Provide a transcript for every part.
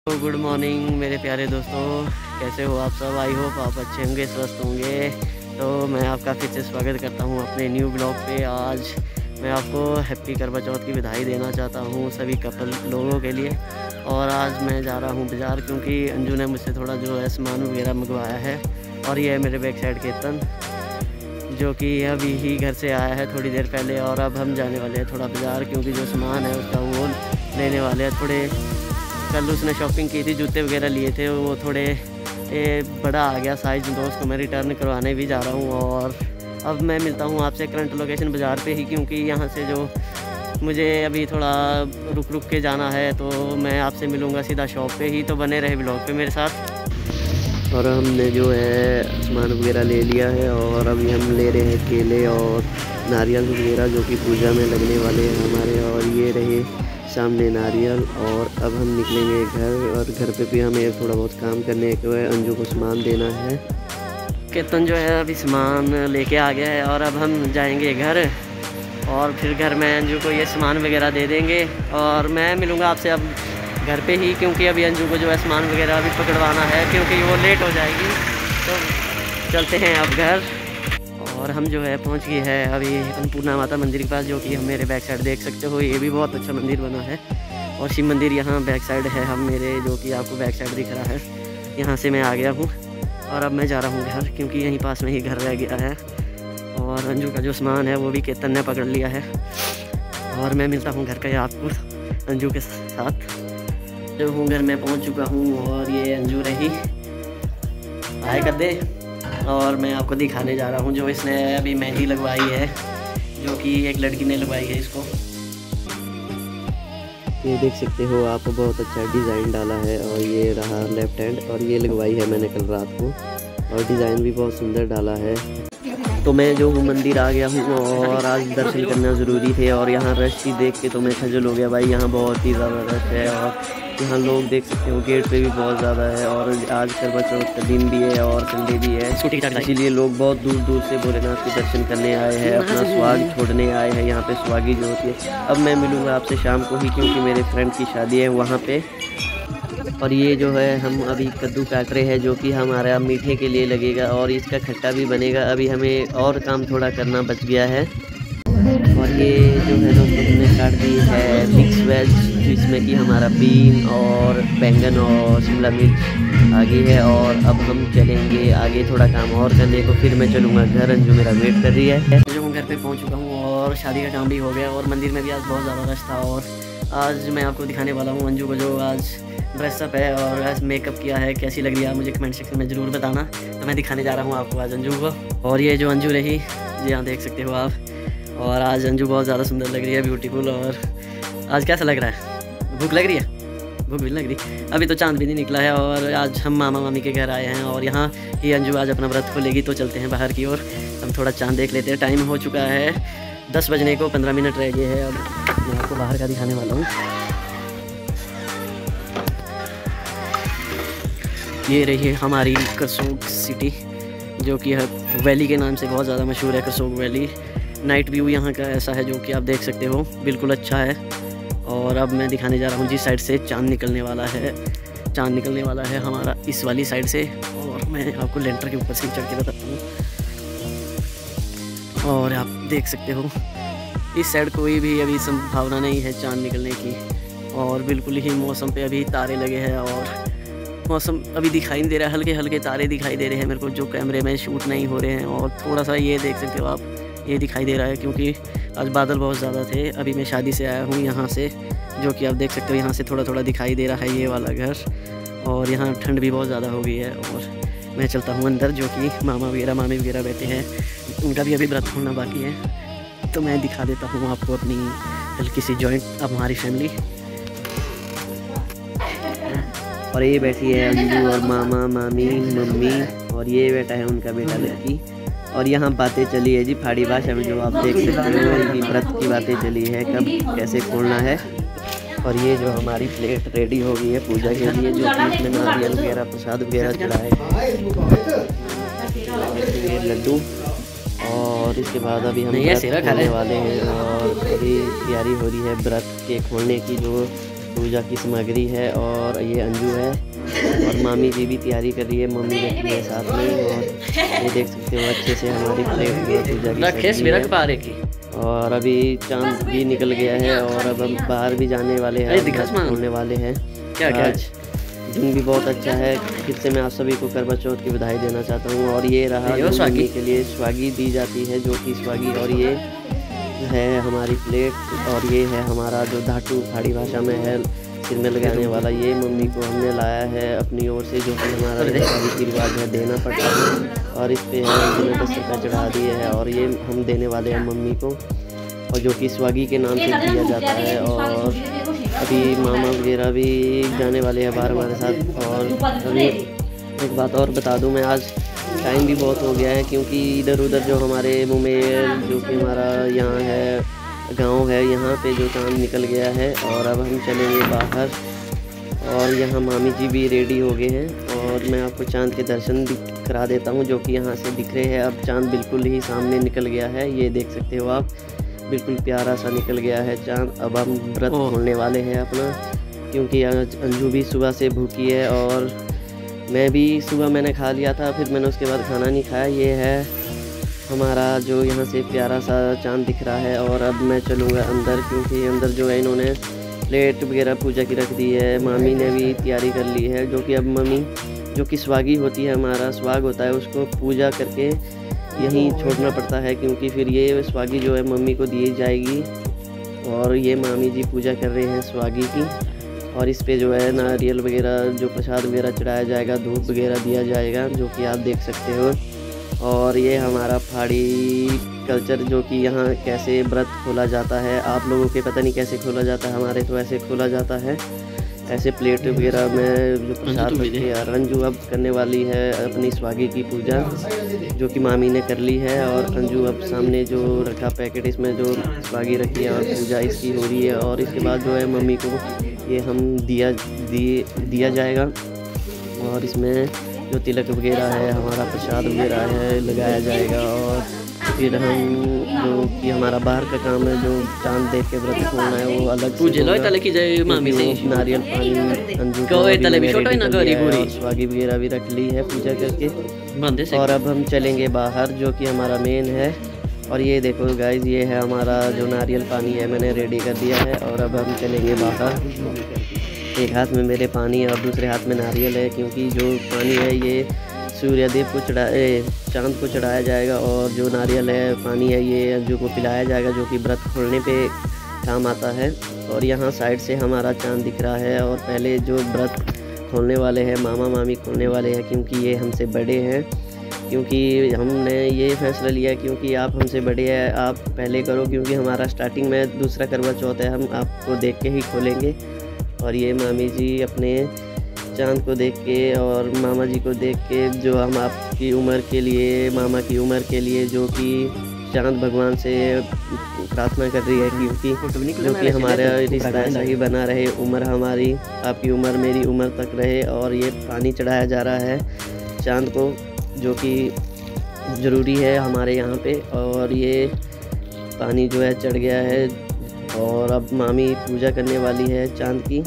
तो good morning मेरे प्यारे दोस्तों, कैसे हो आप सब। आई होप आप अच्छे होंगे, स्वस्थ होंगे। तो मैं आपका फिर से स्वागत करता हूं अपने न्यू ब्लॉग पे। आज मैं आपको हैप्पी करवा चौथ की बधाई देना चाहता हूं सभी कपल लोगों के लिए। और आज मैं जा रहा हूं बाज़ार क्योंकि अंजू ने मुझसे थोड़ा जो है सामान वगैरह मंगवाया है। और ये है मेरे बैक साइड केतन, जो कि अभी ही घर से आया है थोड़ी देर पहले। और अब हम जाने वाले हैं थोड़ा बाज़ार, क्योंकि जो सामान है उसका वो लेने वाले हैं। थोड़े कल उसने शॉपिंग की थी, जूते वगैरह लिए थे, वो थोड़े बड़ा आ गया साइज़, तो उसको मैं रिटर्न करवाने भी जा रहा हूँ। और अब मैं मिलता हूँ आपसे करंट लोकेशन बाज़ार पे ही, क्योंकि यहाँ से जो मुझे अभी थोड़ा रुक रुक के जाना है, तो मैं आपसे मिलूँगा सीधा शॉप पे ही। तो बने रहे ब्लॉग पे मेरे साथ। और हमने जो है सामान वगैरह ले लिया है, और अभी हम ले रहे हैं केले और नारियल वगैरह, जो कि पूजा में लगने वाले हैं हमारे। और ये रहे सामने नारियल। और अब हम निकलेंगे घर, और घर पे भी हमें थोड़ा बहुत काम करने को है। अंजू को सामान देना है। केतन जो है अभी सामान लेके आ गया है, और अब हम जाएंगे घर, और फिर घर में अंजू को ये सामान वगैरह दे देंगे। और मैं मिलूँगा आपसे अब घर पे ही, क्योंकि अभी अंजू को जो है सामान वगैरह अभी पकड़वाना है, क्योंकि वो लेट हो जाएगी। तो चलते हैं अब घर। और हम जो है पहुंच गए हैं अभी अन्नपूर्णा माता मंदिर के पास, जो कि हम मेरे बैक साइड देख सकते हो। ये भी बहुत अच्छा मंदिर बना है, और शिव मंदिर यहाँ बैक साइड है हम मेरे, जो कि आपको बैक साइड दिख रहा है। यहाँ से मैं आ गया हूँ, और अब मैं जा रहा हूँ घर, क्योंकि यहीं पास में ही घर रह गया है। और अंजू का जो सामान है वो भी केतन ने पकड़ लिया है। और मैं मिलता हूँ घर पे आपको अंजू के साथ। जो हूँ घर में पहुँच चुका हूँ, और ये अंजू रही आए कर दे। और मैं आपको दिखाने जा रहा हूँ जो इसने अभी मेहंदी लगवाई है, जो कि एक लड़की ने लगवाई है इसको। ये देख सकते हो आप, बहुत अच्छा डिज़ाइन डाला है। और ये रहा लेफ्ट हैंड, और ये लगवाई है मैंने कल रात को, और डिज़ाइन भी बहुत सुंदर डाला है। तो मैं जो हूँ मंदिर आ गया हूँ, और आज दर्शन करना ज़रूरी थे। और यहाँ रश ही देख के तो मैं खजल हो गया भाई, यहाँ बहुत ही ज़्यादा रश है। और यहाँ लोग देख सकते हो गेट पे भी बहुत ज़्यादा है। और आज करवा चौथ का दिन भी है और संडे भी है, इसीलिए लोग बहुत दूर दूर से भोलेनाथ के दर्शन करने आए हैं, अपना स्वाग छोड़ने आए हैं। यहाँ पे स्वागी जो होती है। अब मैं मिलूँगा आपसे शाम को ही, क्योंकि मेरे फ्रेंड की शादी है वहाँ पे। और ये जो है हम अभी कद्दू काट रहे हैं, जो कि हमारा मीठे के लिए लगेगा, और इसका खट्टा भी बनेगा। अभी हमें और काम थोड़ा करना बच गया है। और ये जो है दोस्तों हमने काट दी है मिक्स वेज, जिसमें कि हमारा बीन और बैंगन और शिमला मिर्च आगे है। और अब हम चलेंगे आगे थोड़ा काम और करने को, फिर मैं चलूँगा घर। अंजू मेरा वेट कर रही है। जो मैं घर पे पहुँच चुका हूँ, और शादी का काम भी हो गया, और मंदिर में भी आज बहुत ज़्यादा रश था। और आज मैं आपको दिखाने वाला हूँ अंजू को जो आज ड्रेसअप है और आज मेकअप किया है, कैसी लग रही है मुझे कमेंट सेक्शन में ज़रूर बताना। तो मैं दिखाने जा रहा हूँ आपको आज अंजू को। और ये जो अंजू रही, जी हाँ देख सकते हो आप। और आज अंजू बहुत ज़्यादा सुंदर लग रही है, ब्यूटीफुल। और आज कैसा लग रहा है? भूख लग रही है? भूख भी लग रही, अभी तो चांद भी नहीं निकला है। और आज हम मामा मामी के घर आए हैं, और यहाँ ही अंजू आज अपना व्रत खोलेगी। तो चलते हैं बाहर की ओर, हम थोड़ा चांद देख लेते हैं। टाइम हो चुका है 10 बजने को, 15 मिनट रह गए हैं। अब मैं आपको बाहर का दिखाने वाला हूँ। ये रही है हमारी करसोग सिटी, जो कि वैली के नाम से बहुत ज़्यादा मशहूर है। करसोग वैली नाइट व्यू यहाँ का ऐसा है, जो कि आप देख सकते हो, बिल्कुल अच्छा है। और अब मैं दिखाने जा रहा हूँ जिस साइड से चांद निकलने वाला है। चांद निकलने वाला है हमारा इस वाली साइड से, और मैं आपको लेंटर के ऊपर से चढ़ के बताता हूँ। और आप देख सकते हो इस साइड कोई भी अभी संभावना नहीं है चांद निकलने की, और बिल्कुल ही मौसम पे अभी तारे लगे हैं। और मौसम अभी दिखाई नहीं दे रहा है, हल्के हल्के तारे दिखाई दे रहे हैं मेरे को, जो कैमरे में शूट नहीं हो रहे हैं। और थोड़ा सा ये देख सकते हो आप, ये दिखाई दे रहा है, क्योंकि आज बादल बहुत ज़्यादा थे। अभी मैं शादी से आया हूँ यहाँ से, जो कि आप देख सकते हो यहाँ से थोड़ा थोड़ा दिखाई दे रहा है ये वाला घर। और यहाँ ठंड भी बहुत ज़्यादा हो गई है। और मैं चलता हूँ अंदर, जो कि मामा वगैरह मामी वगैरह बैठे हैं, उनका भी अभी व्रत होना बाकी है। तो मैं दिखा देता हूँ आपको अपनी हल्की सी जॉइंट, अब हमारी फैमिली। और ये बैठी है अंजू और मामा मामी मम्मी, और ये बैठा है उनका बेटा लड़की। और यहाँ बातें चली है जी पहाड़ी भाषा में, जो आप देख सकते हो कि व्रत की बातें चली है, कब कैसे खोलना है। और ये जो हमारी प्लेट रेडी हो गई है पूजा के लिए, जो कि इसमें नारियल वगैरह प्रसाद वगैरह चढ़ाए, लड्डू। और इसके बाद अभी हम व्रत खोलने वाले हैं, और अभी तैयारी हो रही है व्रत के खोलने की, जो पूजा की सामग्री है और ये अंजू है और मामी जी भी तैयारी कर रही है, मम्मी बैठी है साथ में। और ये देख सकते हो अच्छे से हमारी प्लेट में पूजा की सब्जी है। और अभी चांद भी निकल गया है और अब हम बाहर भी जाने वाले हैं, छोड़ने वाले हैं। आज दिन भी बहुत अच्छा है। फिर से मैं आप सभी को करवा चौथ की बधाई देना चाहता हूँ। और ये रहा स्वागी के लिए स्वागी दी जाती है, जो कि स्वागी, और ये है हमारी प्लेट और ये है हमारा जो धाटू पहाड़ी भाषा में है सिर में लगाने वाला। ये मम्मी को हमने लाया है अपनी ओर से, जो कि हमारा रीति रिवाज है, देना पड़ता है। और इस पे हमने 10 रुपये चढ़ा दिए है और ये हम देने वाले हैं मम्मी को, और जो कि स्वागी के नाम से दिया जाता है। और अभी मामा वगैरह भी जाने वाले हैं बाहर हमारे साथ। और अभी एक बात और बता दूं मैं, आज टाइम भी बहुत हो गया है, क्योंकि इधर उधर जो हमारे मुमेर, जो कि हमारा यहाँ है गांव है, यहाँ पे जो चांद निकल गया है। और अब हम चलेंगे बाहर और यहाँ मामी जी भी रेडी हो गए हैं। और मैं आपको चांद के दर्शन भी करा देता हूँ, जो कि यहाँ से दिख रहे हैं। अब चांद बिल्कुल ही सामने निकल गया है, ये देख सकते हो आप, बिल्कुल प्यारा सा निकल गया है चांद। अब हम व्रत खोलने वाले हैं अपना, क्योंकि अंजू भी सुबह से भूखी है और मैं भी सुबह मैंने खा लिया था, फिर मैंने उसके बाद खाना नहीं खाया। ये है हमारा जो यहाँ से प्यारा सा चांद दिख रहा है। और अब मैं चलूँगा अंदर, क्योंकि अंदर जो है इन्होंने प्लेट वगैरह पूजा की रख दी है, मामी ने भी तैयारी कर ली है। जो कि अब मम्मी, जो कि स्वागी होती है, हमारा स्वाग होता है, उसको पूजा करके यहीं छोड़ना पड़ता है, क्योंकि फिर ये स्वागी जो है मम्मी को दी जाएगी। और ये मामी जी पूजा कर रहे हैं स्वागी की। और इस पे जो है नारियल वगैरह, जो प्रसाद वगैरह चढ़ाया जाएगा, धूप वगैरह दिया जाएगा, जो कि आप देख सकते हो। और ये हमारा पहाड़ी कल्चर, जो कि यहाँ कैसे व्रत खोला जाता है, आप लोगों के पता नहीं कैसे खोला जाता है, हमारे तो ऐसे खोला जाता है, ऐसे प्लेट वगैरह में जो प्रसाद रखते हैं। अंजू अब करने वाली है अपनी स्वागी की पूजा, जो कि मामी ने कर ली है। और अंजू अब सामने जो रखा पैकेट, इसमें जो स्वागी रखी है और पूजा इसकी हो रही है। और इसके बाद जो है मम्मी को ये हम दिया जाएगा। और इसमें जो तिलक वगैरह है, हमारा प्रसाद वगैरह है, लगाया जाएगा। और फिर हम जो कि हमारा बाहर का काम है, जो चांद देख के व्रत खोलना है, वो अलग से मामी से नारियल पानी अंजू और स्वागी वगैरह भी रख ली है पूजा करके। और अब हम चलेंगे बाहर, जो कि हमारा मेन है। और ये देखो गाइज, ये है हमारा जो नारियल पानी है, मैंने रेडी कर दिया है। और अब हम चलेंगे बाहर, एक हाथ में मेरे पानी और दूसरे हाथ में नारियल है, क्योंकि जो पानी है ये सूर्यदेव को चांद को चढ़ाया जाएगा। और जो नारियल है, पानी है, ये अंजू को पिलाया जाएगा, जो कि व्रत खोलने पे काम आता है। और यहाँ साइड से हमारा चांद दिख रहा है। और पहले जो व्रत खोलने वाले हैं मामा मामी खोलने वाले हैं, क्योंकि ये हमसे बड़े हैं, क्योंकि हमने ये फैसला लिया, क्योंकि आप हमसे बड़े हैं, आप पहले करो, क्योंकि हमारा स्टार्टिंग में दूसरा करवा चौथ है, हम आपको देख के ही खोलेंगे। और ये मामी जी अपने चांद को देख के और मामा जी को देख के, जो हम आपकी उम्र के लिए, मामा की उम्र के लिए, जो कि चांद भगवान से प्रार्थना कर रही है, क्योंकि जो कि हमारा रिश्ता ऐसा ही बना रहे, उम्र हमारी, आपकी उम्र मेरी उम्र तक रहे। और ये पानी चढ़ाया जा रहा है चांद को, जो कि ज़रूरी है हमारे यहाँ पे। और ये पानी जो है चढ़ गया है। और अब मामी पूजा करने वाली है चांद की,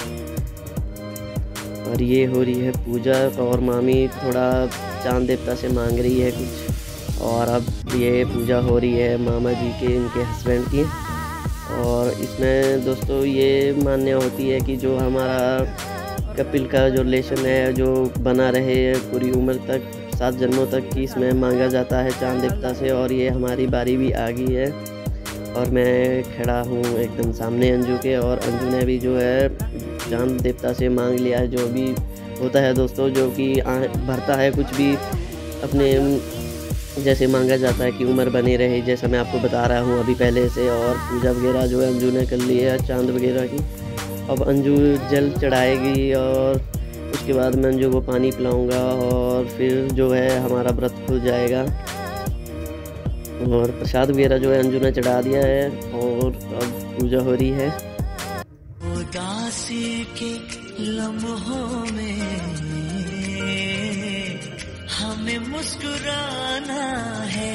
और ये हो रही है पूजा। और मामी थोड़ा चांद देवता से मांग रही है कुछ। और अब ये पूजा हो रही है मामा जी के, इनके हस्बैंड की। और इसमें दोस्तों ये मान्य होती है कि जो हमारा कपिल का जो रिलेशन है, जो बना रहे पूरी उम्र तक, 7 जन्मों तक की, इसमें मांगा जाता है चांद देवता से। और ये हमारी बारी भी आ गई है। और मैं खड़ा हूँ एकदम सामने अंजू के, और अंजू ने भी जो है चांद देवता से मांग लिया है, जो भी होता है दोस्तों, जो कि भरता है कुछ भी अपने जैसे मांगा जाता है कि उम्र बने रहे, जैसा मैं आपको बता रहा हूँ अभी पहले से। और पूजा वगैरह जो है अंजू ने कर ली है चांद वगैरह की। अब अंजू जल चढ़ाएगी और उसके बाद मैं अंजू को पानी पिलाऊंगा, और फिर जो है हमारा व्रत खुल जाएगा। और प्रसाद वगैरह जो है अंजू ने चढ़ा दिया है, और अब पूजा हो रही है। उदासी के लम्हों में हमें मुस्कुराना है,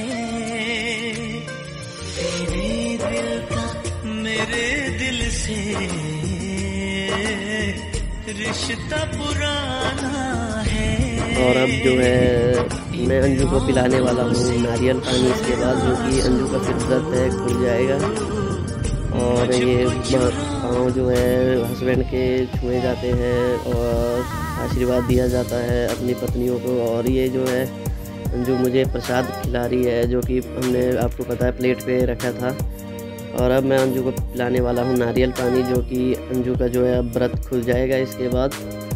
तेरे दिल का मेरे दिल से रिश्ता पुराना है। और अब जो है मैं अंजू को पिलाने वाला हूँ नारियल पानी, इसके बाद जो कि अंजू का फिर व्रत है खुल जाएगा। और ये पाँव जो है हस्बैंड के छुए जाते हैं और आशीर्वाद दिया जाता है अपनी पत्नियों को। और ये जो है अंजू मुझे प्रसाद खिला रही है, जो कि हमने आपको पता है प्लेट पे रखा था। और अब मैं अंजू को पिलाने वाला हूँ नारियल पानी, जो कि अंजू का जो है अब व्रत खुल जाएगा इसके बाद।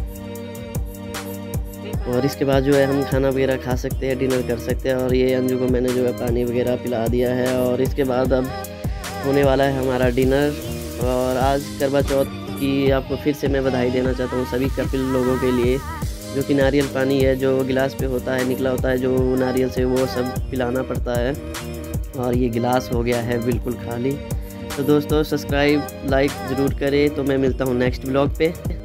और इसके बाद जो है हम खाना वगैरह खा सकते हैं, डिनर कर सकते हैं। और ये अंजू को मैंने जो है पानी वगैरह पिला दिया है। और इसके बाद अब होने वाला है हमारा डिनर। और आज करवा चौथ की आपको फिर से मैं बधाई देना चाहता हूँ सभी कपिल लोगों के लिए, जो कि नारियल पानी है जो गिलास पे होता है, निकला होता है जो नारियल से, वो सब पिलाना पड़ता है। और ये गिलास हो गया है बिल्कुल खाली। तो दोस्तों सब्सक्राइब लाइक ज़रूर करें। तो मैं मिलता हूँ नेक्स्ट ब्लॉग पे।